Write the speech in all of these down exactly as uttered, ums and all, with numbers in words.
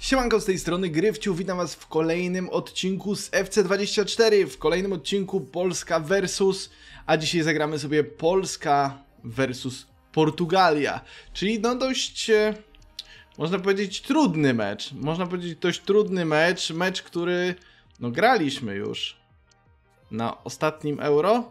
Siemanko, z tej strony Gryfciu, witam was w kolejnym odcinku z F C dwadzieścia cztery, w kolejnym odcinku Polska versus, a dzisiaj zagramy sobie Polska versus Portugalia, czyli no dość, e, można powiedzieć, trudny mecz, można powiedzieć dość trudny mecz, mecz, który no graliśmy już na ostatnim Euro,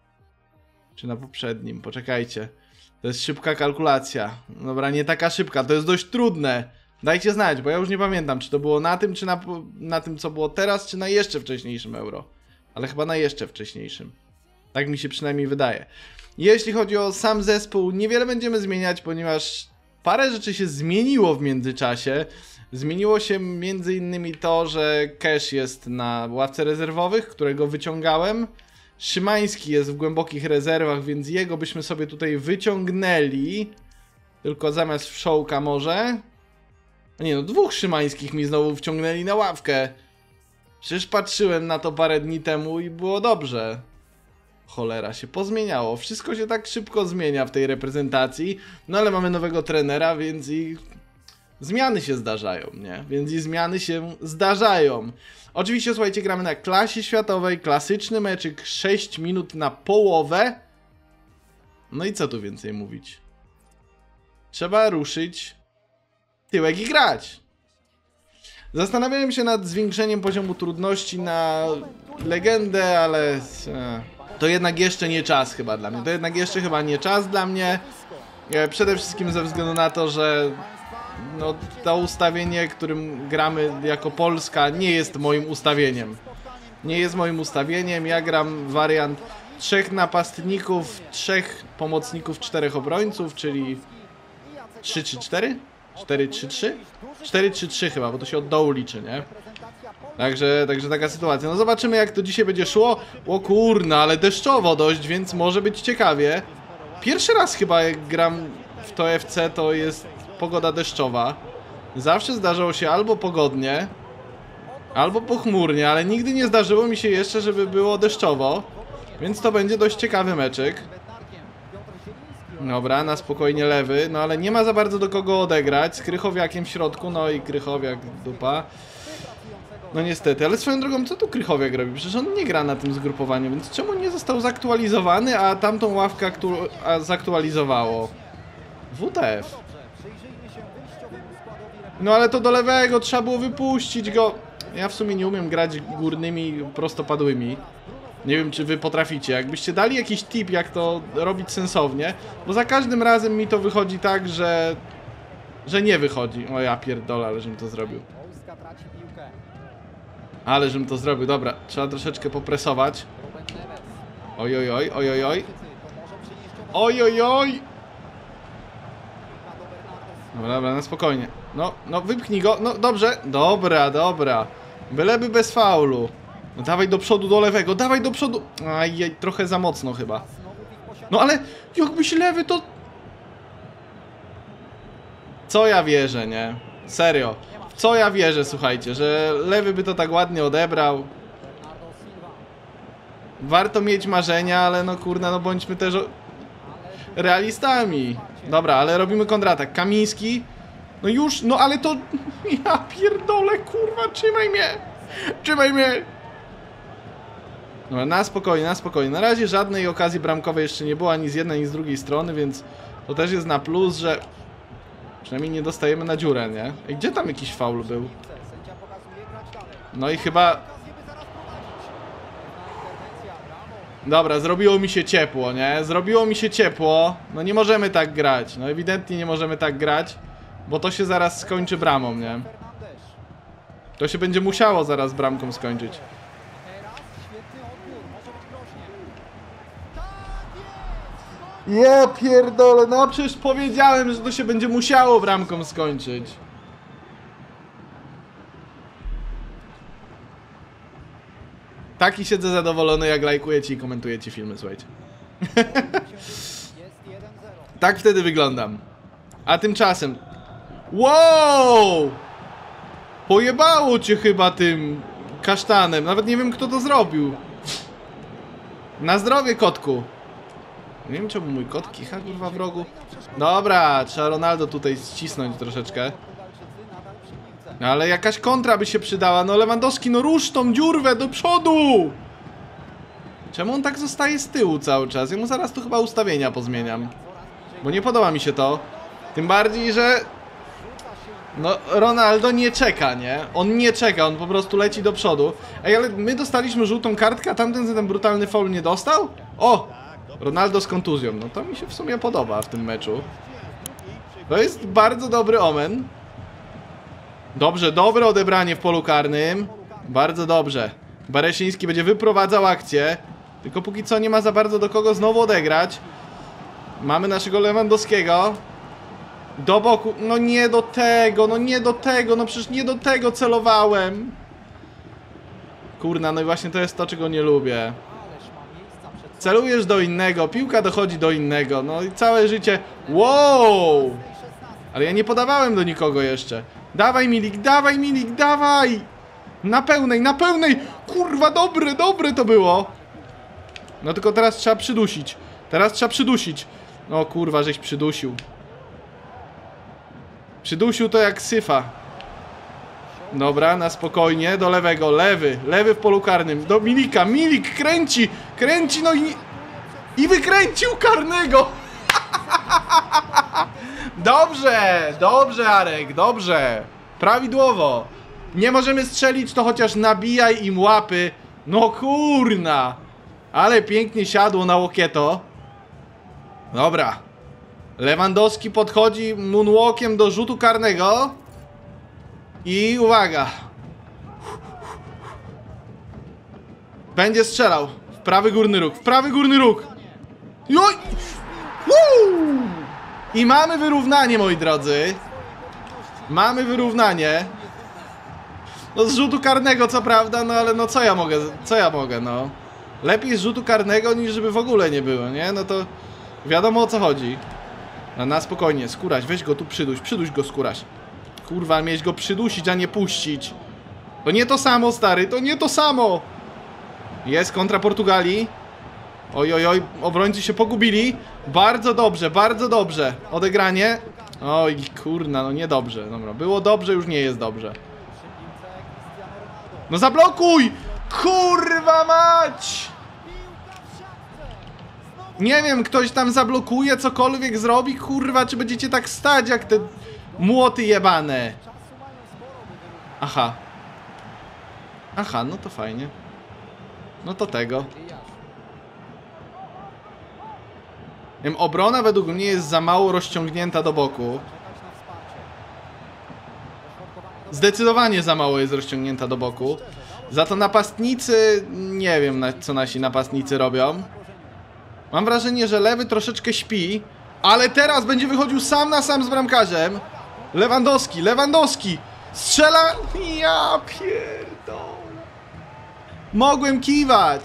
czy na poprzednim, poczekajcie, to jest szybka kalkulacja, dobra, nie taka szybka, to jest dość trudne. Dajcie znać, bo ja już nie pamiętam, czy to było na tym, czy na, na tym, co było teraz, czy na jeszcze wcześniejszym Euro. Ale chyba na jeszcze wcześniejszym. Tak mi się przynajmniej wydaje. Jeśli chodzi o sam zespół, niewiele będziemy zmieniać, ponieważ parę rzeczy się zmieniło w międzyczasie. Zmieniło się między innymi to, że Cash jest na ławce rezerwowych, którego wyciągałem. Szymański jest w głębokich rezerwach, więc jego byśmy sobie tutaj wyciągnęli. Tylko zamiast Wszołka może... Nie no, dwóch Szymańskich mi znowu wciągnęli na ławkę. Przecież patrzyłem na to parę dni temu i było dobrze. Cholera, się pozmieniało. Wszystko się tak szybko zmienia w tej reprezentacji. No ale mamy nowego trenera, więc i zmiany się zdarzają, nie? Więc i zmiany się zdarzają. Oczywiście, słuchajcie, gramy na klasie światowej. Klasyczny meczyk, sześć minut na połowę. No i co tu więcej mówić? Trzeba ruszyć tyłek i grać. Zastanawiałem się nad zwiększeniem poziomu trudności na legendę, ale e, to jednak jeszcze nie czas chyba dla mnie. To jednak jeszcze chyba nie czas dla mnie. E, przede wszystkim ze względu na to, że no, to ustawienie, którym gramy jako Polska, nie jest moim ustawieniem. Nie jest moim ustawieniem. Ja gram wariant trzech napastników, trzech pomocników, czterech obrońców, czyli trzy trzy cztery? cztery trzy trzy? cztery trzy trzy chyba, bo to się od dołu liczy, nie? Także, także taka sytuacja. No zobaczymy, jak to dzisiaj będzie szło. O kurna, ale deszczowo dość, więc może być ciekawie. Pierwszy raz chyba jak gram w to F C, to jest pogoda deszczowa. Zawsze zdarzało się albo pogodnie, albo pochmurnie, ale nigdy nie zdarzyło mi się jeszcze, żeby było deszczowo. Więc to będzie dość ciekawy meczyk. Dobra, na spokojnie lewy, no ale nie ma za bardzo do kogo odegrać. Z Krychowiakiem w środku, no i Krychowiak dupa. No niestety, ale swoją drogą, co tu Krychowiak robi? Przecież on nie gra na tym zgrupowaniu, więc czemu nie został zaktualizowany, a tamtą ławkę a zaktualizowało? W T F. No ale to do lewego, trzeba było wypuścić go. Ja w sumie nie umiem grać górnymi prostopadłymi. Nie wiem, czy wy potraficie. Jakbyście dali jakiś tip, jak to robić sensownie, bo za każdym razem mi to wychodzi tak, że... że nie wychodzi. O ja pierdolę, ale żebym to zrobił. Ale żebym to zrobił. Dobra, trzeba troszeczkę popresować. Oj, oj, oj, oj, oj, oj. Oj, oj, oj. Dobra, dobra, na spokojnie. No, no, wypchnij go. No, dobrze. Dobra, dobra. Byleby bez faulu. No dawaj do przodu, do lewego, dawaj do przodu. Ajej, trochę za mocno chyba. No ale jakbyś lewy to... Co ja wierzę, nie? Serio. W co ja wierzę, słuchajcie, że lewy by to tak ładnie odebrał. Warto mieć marzenia, ale no kurna, no bądźmy też realistami. Dobra, ale robimy kontratak. Kamiński. No już, no ale to... Ja pierdolę, kurwa, trzymaj mnie. Trzymaj mnie. Dobra, na spokojnie, na spokojnie. Na razie żadnej okazji bramkowej jeszcze nie było ani z jednej, ani z drugiej strony, więc to też jest na plus, że przynajmniej nie dostajemy na dziurę, nie? I gdzie tam jakiś faul był? No i chyba... Dobra, zrobiło mi się ciepło, nie? Zrobiło mi się ciepło. No nie możemy tak grać. No ewidentnie nie możemy tak grać, bo to się zaraz skończy bramą, nie? To się będzie musiało zaraz bramką skończyć. Ja pierdolę, no przecież powiedziałem, że to się będzie musiało bramką skończyć. Taki siedzę zadowolony, jak lajkujecie i komentujecie filmy, słuchajcie. Tak wtedy wyglądam. A tymczasem... Wow! Pojebało cię chyba tym kasztanem. Nawet nie wiem, kto to zrobił. Na zdrowie, kotku. Nie wiem, czemu mój kot kicha, kurwa, w rogu. Dobra, trzeba Ronaldo tutaj ścisnąć troszeczkę. No ale jakaś kontra by się przydała. No Lewandowski, no rusz tą dziurwę do przodu! Czemu on tak zostaje z tyłu cały czas? Ja mu zaraz tu chyba ustawienia pozmieniam. Bo nie podoba mi się to. Tym bardziej, że... No Ronaldo nie czeka, nie? On nie czeka, on po prostu leci do przodu. Ej, ale my dostaliśmy żółtą kartkę, a tamten za ten brutalny faul nie dostał? O! Ronaldo z kontuzją. No to mi się w sumie podoba w tym meczu. To jest bardzo dobry omen. Dobrze, dobre odebranie w polu karnym. Bardzo dobrze. Bereszyński będzie wyprowadzał akcję. Tylko póki co nie ma za bardzo do kogo znowu odegrać. Mamy naszego Lewandowskiego. Do boku. No nie do tego, no nie do tego. No przecież nie do tego celowałem. Kurna, no i właśnie to jest to, czego nie lubię. Celujesz do innego, piłka dochodzi do innego. No i całe życie. Wow! Ale ja nie podawałem do nikogo jeszcze. Dawaj Milik, dawaj Milik, dawaj! Na pełnej, na pełnej! Kurwa, dobre, dobre to było! No tylko teraz trzeba przydusić. Teraz trzeba przydusić. No kurwa, żeś przydusił. Przydusił to jak syfa. Dobra, na spokojnie, do lewego, lewy, lewy w polu karnym. Do Milika, Milik kręci, kręci, no i... I wykręcił karnego! Dobrze, dobrze Arek, dobrze. Prawidłowo. Nie możemy strzelić, to chociaż nabijaj im łapy. No kurna. Ale pięknie siadło na łokieto. Dobra. Lewandowski podchodzi moonwalkiem do rzutu karnego. I uwaga. Będzie strzelał. W prawy górny róg, w prawy górny róg. Joj! Woo! I mamy wyrównanie, moi drodzy. Mamy wyrównanie. No z rzutu karnego co prawda, no ale no co ja mogę, co ja mogę, no. Lepiej z rzutu karnego niż żeby w ogóle nie było, nie? No to wiadomo o co chodzi. No, na spokojnie, Skóraś, weź go tu przyduś, przyduś go Skóraś. Kurwa, mieć go przydusić, a nie puścić. To nie to samo, stary, to nie to samo. Jest kontra Portugalii. Oj, oj, oj, obrońcy się pogubili. Bardzo dobrze, bardzo dobrze. Odegranie. Oj, kurna, no niedobrze. Dobra, było dobrze, już nie jest dobrze. No zablokuj! Kurwa mać! Nie wiem, ktoś tam zablokuje, cokolwiek zrobi, kurwa, czy będziecie tak stać jak te młoty jebane. Aha. Aha, no to fajnie. No to tego. Wiem, obrona według mnie jest za mało rozciągnięta do boku. Zdecydowanie za mało jest rozciągnięta do boku. Za to napastnicy... Nie wiem, co nasi napastnicy robią. Mam wrażenie, że lewy troszeczkę śpi. Ale teraz będzie wychodził sam na sam z bramkarzem. Lewandowski, Lewandowski. Strzela... Ja pierdolę. Mogłem kiwać.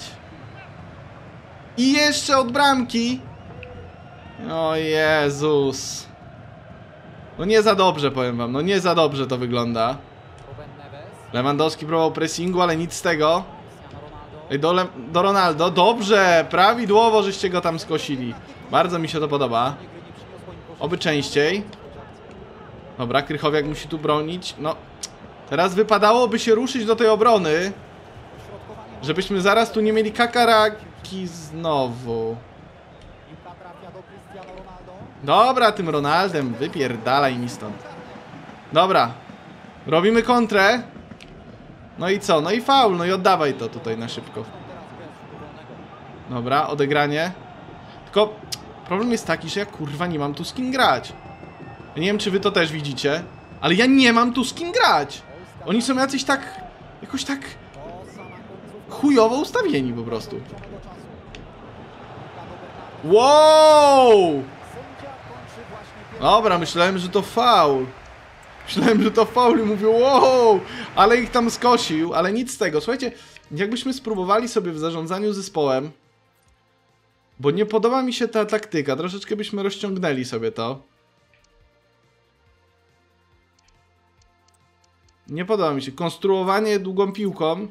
I jeszcze od bramki. O Jezus. No nie za dobrze, powiem wam. No nie za dobrze to wygląda. Lewandowski próbował pressingu, ale nic z tego. Ej, do, Le do Ronaldo. Dobrze, prawidłowo, żeście go tam skosili. Bardzo mi się to podoba. Oby częściej. Dobra, Krychowiak musi tu bronić. No, teraz wypadałoby się ruszyć do tej obrony. Żebyśmy zaraz tu nie mieli kakaraki znowu. Dobra, tym Ronaldem, wypierdalaj mi stąd. Dobra, robimy kontrę. No i co? No i faul, no i oddawaj to tutaj na szybko. Dobra, odegranie. Tylko problem jest taki, że ja kurwa nie mam tu z kim grać. Ja nie wiem, czy wy to też widzicie, ale ja nie mam tu z kim grać. Oni są jacyś tak, jakoś tak chujowo ustawieni po prostu. Wow! Dobra, myślałem, że to faul. Myślałem, że to faul i mówię, wow! Ale ich tam skosił, ale nic z tego. Słuchajcie, jakbyśmy spróbowali sobie w zarządzaniu zespołem, bo nie podoba mi się ta taktyka, troszeczkę byśmy rozciągnęli sobie to. Nie podoba mi się. Konstruowanie długą piłką.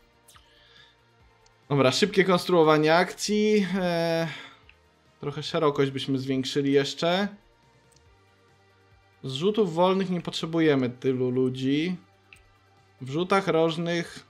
Dobra, szybkie konstruowanie akcji. Eee, trochę szerokość byśmy zwiększyli jeszcze. Z rzutów wolnych nie potrzebujemy tylu ludzi. W rzutach rożnych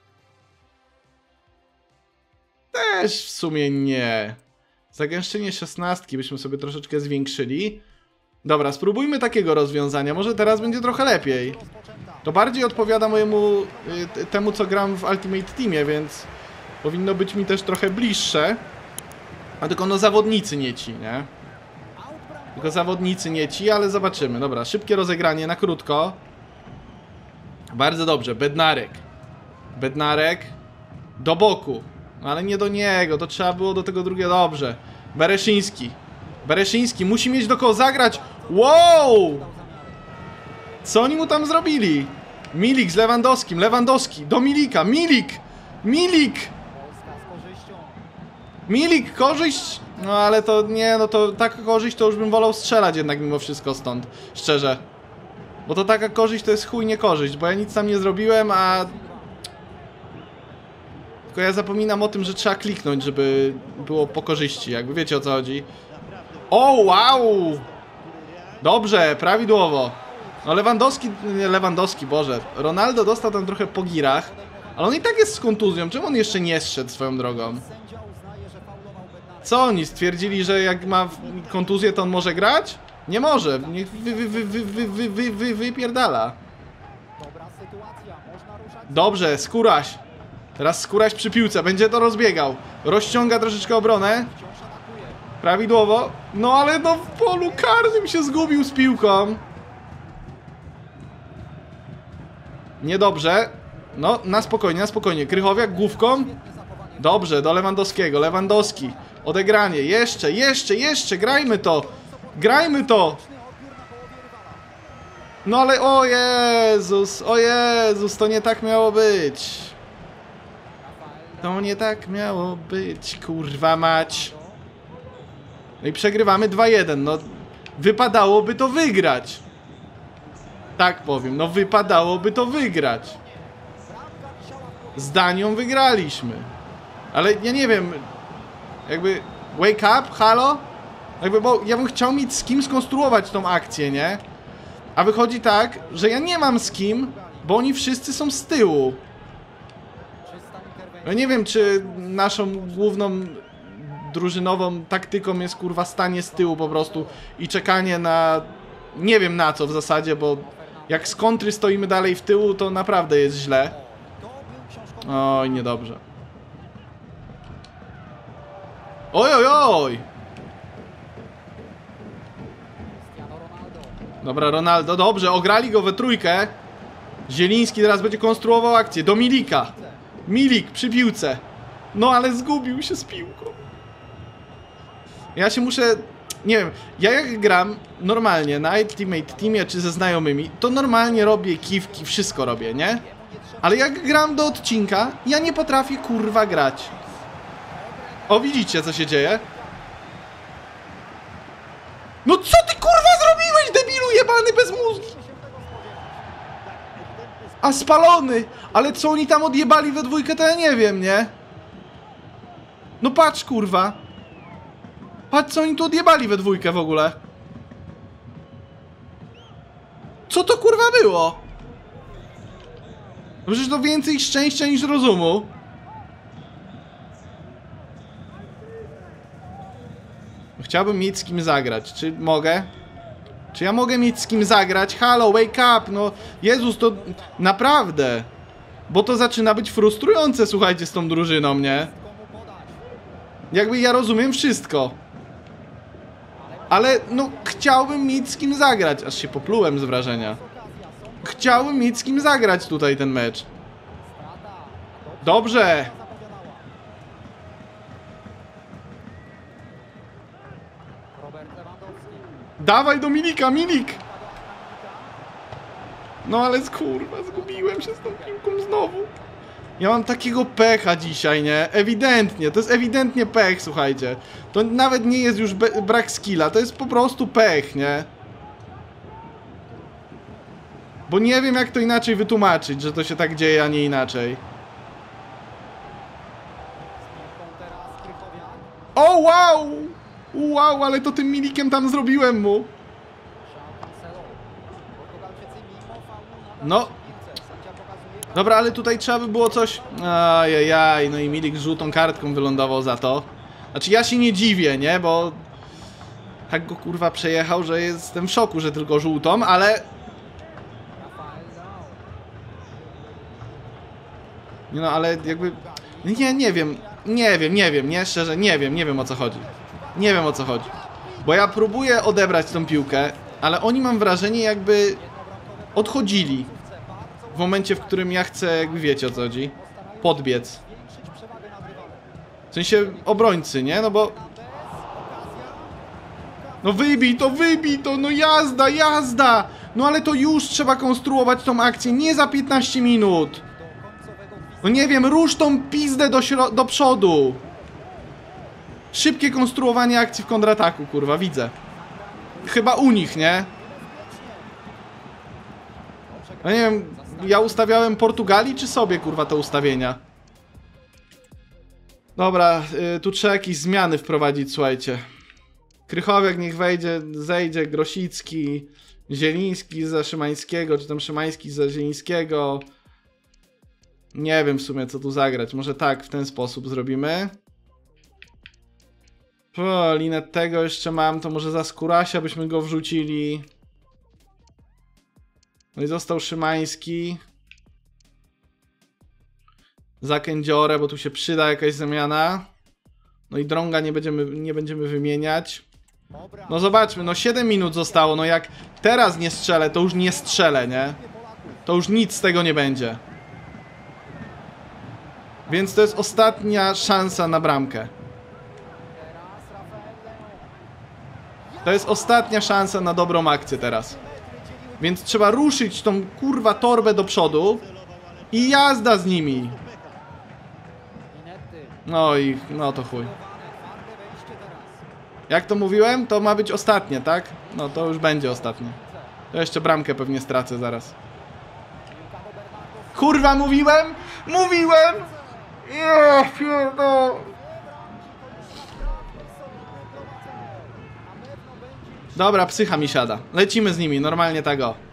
też w sumie nie. Zagęszczenie szesnastki byśmy sobie troszeczkę zwiększyli. Dobra, spróbujmy takiego rozwiązania. Może teraz będzie trochę lepiej. To bardziej odpowiada mojemu y, temu, co gram w Ultimate Teamie, więc powinno być mi też trochę bliższe. A tylko no zawodnicy nie ci, nie? Tylko zawodnicy nie ci, ale zobaczymy. Dobra, szybkie rozegranie na krótko. Bardzo dobrze, Bednarek. Bednarek do boku. No ale nie do niego, to trzeba było do tego drugiego. Dobrze. Bereszyński. Bereszyński musi mieć do kogo zagrać. Wow! Co oni mu tam zrobili? Milik z Lewandowskim. Lewandowski do Milika. Milik! Milik! Milik, korzyść! No ale to nie, no to taka korzyść to już bym wolał strzelać jednak mimo wszystko stąd. Szczerze. Bo to taka korzyść to jest chuj nie korzyść, bo ja nic tam nie zrobiłem, a... Tylko ja zapominam o tym, że trzeba kliknąć, żeby było po korzyści, jakby wiecie o co chodzi. O, wow! Dobrze, prawidłowo. No Lewandowski, nie Lewandowski, Boże. Ronaldo dostał tam trochę po girach, ale on i tak jest z kontuzją. Czemu on jeszcze nie zszedł swoją drogą? Co oni stwierdzili, że jak ma kontuzję, to on może grać? Nie może, niech wy, wy, wy, wy, wy, wy, wy, wy, wypierdala. Dobrze, Skóraś. Teraz Skóraś przy piłce, będzie to rozbiegał. Rozciąga troszeczkę obronę. Prawidłowo. No ale no w polu karnym się zgubił z piłką. Niedobrze. No, na spokojnie, na spokojnie. Krychowiak główką. Dobrze, do Lewandowskiego. Lewandowski. Odegranie. Jeszcze, jeszcze, jeszcze. Grajmy to. Grajmy to. No ale o Jezus, o Jezus, to nie tak miało być. To nie tak miało być, kurwa mać. No i przegrywamy dwa jeden, no wypadałoby to wygrać. Tak powiem, no wypadałoby to wygrać. Z Danią wygraliśmy. Ale ja nie wiem, jakby wake up, halo? Jakby, bo ja bym chciał mieć z kim skonstruować tą akcję, nie? A wychodzi tak, że ja nie mam z kim, bo oni wszyscy są z tyłu. Ja nie wiem, czy naszą główną drużynową taktyką jest kurwa stanie z tyłu po prostu i czekanie na... Nie wiem na co w zasadzie, bo jak z kontry stoimy dalej w tyłu, to naprawdę jest źle. Oj, niedobrze. Oj, oj, oj! Dobra, Ronaldo, dobrze, ograli go we trójkę. Zieliński teraz będzie konstruował akcję, do Milika. Milik przy piłce. No ale zgubił się z piłką. Ja się muszę... Nie wiem, ja jak gram normalnie na Ultimate Teamie czy ze znajomymi, to normalnie robię kiwki, wszystko robię, nie? Ale jak gram do odcinka, ja nie potrafię kurwa grać. O, widzicie co się dzieje? No co ty kurwa zrobiłeś, debilu jebany bez mózgi? A spalony! Ale co oni tam odjebali we dwójkę, to ja nie wiem, nie? No patrz kurwa. Patrz co oni tu odjebali we dwójkę w ogóle. Co to kurwa było? No przecież to więcej szczęścia niż rozumu. Chciałbym mieć z kim zagrać. Czy mogę? Czy ja mogę mieć z kim zagrać? Halo, wake up! No, Jezus, to naprawdę. Bo to zaczyna być frustrujące, słuchajcie, z tą drużyną, nie? Jakby ja rozumiem wszystko. Ale, no, chciałbym mieć z kim zagrać. Aż się poplułem z wrażenia. Chciałbym mieć z kim zagrać tutaj ten mecz. Dobrze. Dawaj do Milika, Milik! No ale kurwa, zgubiłem się z tą piłką znowu. Ja mam takiego pecha dzisiaj, nie? Ewidentnie, to jest ewidentnie pech, słuchajcie. To nawet nie jest już brak skilla, to jest po prostu pech, nie? Bo nie wiem jak to inaczej wytłumaczyć, że to się tak dzieje, a nie inaczej. O wow! Wow, ale to tym Milikiem tam zrobiłem mu. No. Dobra, ale tutaj trzeba by było coś... Ajajaj, no i Milik z żółtą kartką wylądował za to. Znaczy ja się nie dziwię, nie, bo... Tak go kurwa przejechał, że jestem w szoku, że tylko żółtą, ale... Nie no, ale jakby... Nie, nie wiem, nie wiem, nie wiem, nie, szczerze, nie wiem, nie wiem o co chodzi. Nie wiem o co chodzi. Bo ja próbuję odebrać tą piłkę, ale oni mam wrażenie jakby... odchodzili. W momencie, w którym ja chcę, jakby wiecie o co chodzi, podbiec. W sensie obrońcy, nie? No bo... No wybij to, wybij to, no jazda, jazda! No ale to już trzeba konstruować tą akcję, nie za piętnaście minut! No nie wiem, rusz tą pizdę do, do przodu! Szybkie konstruowanie akcji w kontrataku, kurwa, widzę. Chyba u nich, nie? No nie wiem, ja ustawiałem Portugalii czy sobie, kurwa, te ustawienia? Dobra, y, tu trzeba jakieś zmiany wprowadzić, słuchajcie. Krychowiak niech wejdzie, zejdzie, Grosicki, Zieliński za Szymańskiego, czy tam Szymański za Zielińskiego. Nie wiem w sumie co tu zagrać, może tak, w ten sposób zrobimy. Po, Linettego jeszcze mam, to może za Skórasia byśmy go wrzucili. No i został Szymański. Za Kędziorę, bo tu się przyda jakaś zamiana. No i Drąga nie będziemy, nie będziemy wymieniać. No zobaczmy, no siedem minut zostało, no jak teraz nie strzelę, to już nie strzelę, nie? To już nic z tego nie będzie. Więc to jest ostatnia szansa na bramkę. To jest ostatnia szansa na dobrą akcję teraz. Więc trzeba ruszyć tą kurwa torbę do przodu i jazda z nimi. No i no to chuj. Jak to mówiłem, to ma być ostatnie, tak? No to już będzie ostatnie. To jeszcze bramkę pewnie stracę zaraz. Kurwa, mówiłem? Mówiłem! Ja pierdolę. Dobra, psycha mi siada. Lecimy z nimi, normalnie tak o.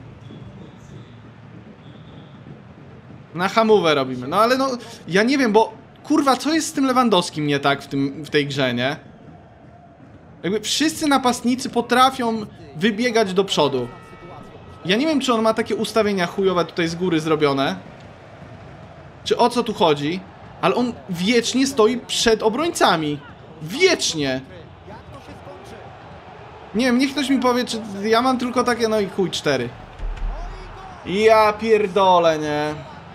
Na hamówę robimy. No ale no, ja nie wiem, bo kurwa, co jest z tym Lewandowskim nie tak w, tym, w tej grze, nie? Jakby wszyscy napastnicy potrafią wybiegać do przodu. Ja nie wiem, czy on ma takie ustawienia chujowe tutaj z góry zrobione. Czy o co tu chodzi? Ale on wiecznie stoi przed obrońcami. Wiecznie. Nie wiem, niech ktoś mi powie, czy ja mam tylko takie, no i chuj, cztery. Ja pierdolę, nie?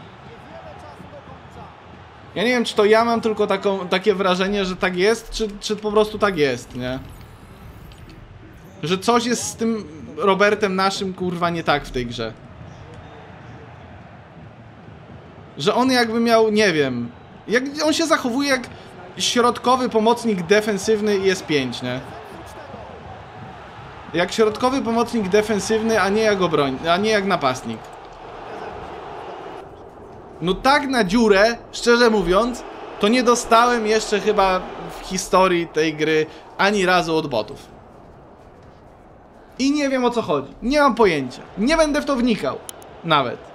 Ja nie wiem, czy to ja mam tylko taką, takie wrażenie, że tak jest, czy, czy po prostu tak jest, nie? Że coś jest z tym Robertem naszym, kurwa, nie tak w tej grze. Że on jakby miał, nie wiem, jak on się zachowuje jak środkowy pomocnik defensywny i S pięć, nie? Jak środkowy pomocnik defensywny, a nie jak obroń, a nie jak napastnik. No tak na dziurę, szczerze mówiąc, to nie dostałem jeszcze chyba w historii tej gry ani razu od botów. I nie wiem o co chodzi. Nie mam pojęcia. Nie będę w to wnikał. Nawet.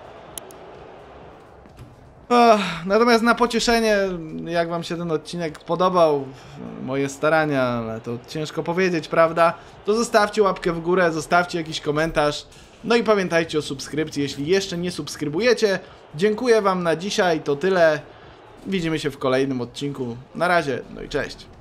Oh, natomiast na pocieszenie, jak wam się ten odcinek podobał, moje starania, ale to ciężko powiedzieć, prawda? To zostawcie łapkę w górę, zostawcie jakiś komentarz. No i pamiętajcie o subskrypcji, jeśli jeszcze nie subskrybujecie. Dziękuję wam na dzisiaj, to tyle. Widzimy się w kolejnym odcinku. Na razie, no i cześć.